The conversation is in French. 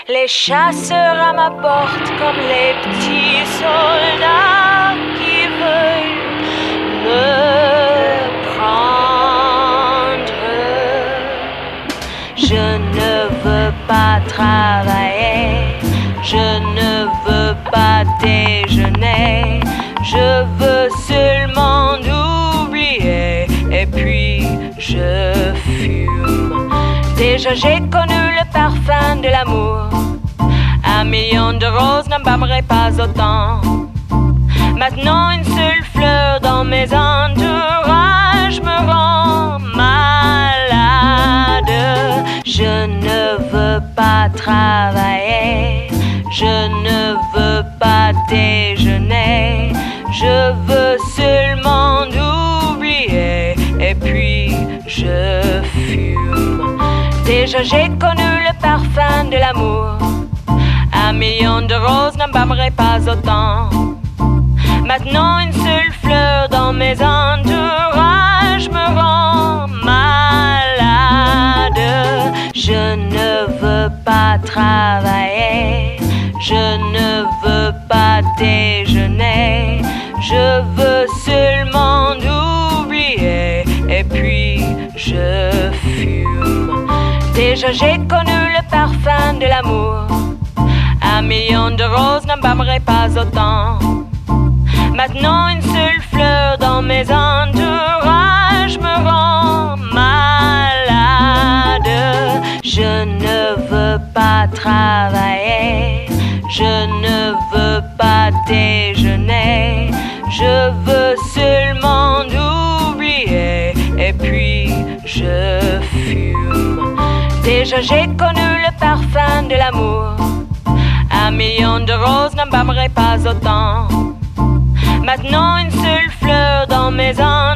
Les chasseurs à ma porte comme les petits soldats qui veulent me prendre. Je ne veux pas travailler, je ne veux pas déjeuner, je veux seulement oublier et puis je fume. Déjà j'ai connu le parfum de l'amour, 1 million de roses n'embaumerait pas autant. Maintenant une seule fleur dans mes entourages me rend malade. Je ne veux pas travailler, je ne veux pas déjeuner, je veux seulement oublier et puis je fume. Déjà j'ai connu le parfum de l'amour, 1 million de roses n'embaumerait pas autant. Maintenant une seule fleur dans mes entourages me rend malade. Je ne veux pas travailler, je ne veux pas déjeuner, je veux seulement oublier et puis je fume. Déjà j'ai connu le parfum de l'amour, 1 million de roses n'embaumerait pas autant. Maintenant une seule fleur dans mes entourages me rend malade. Je ne veux pas travailler, je ne veux pas déjeuner, je veux seulement oublier et puis je fume. Déjà j'ai connu le parfum de l'amour, 1 million de roses n'embaumerait pas autant. Maintenant une seule fleur dans mes entourages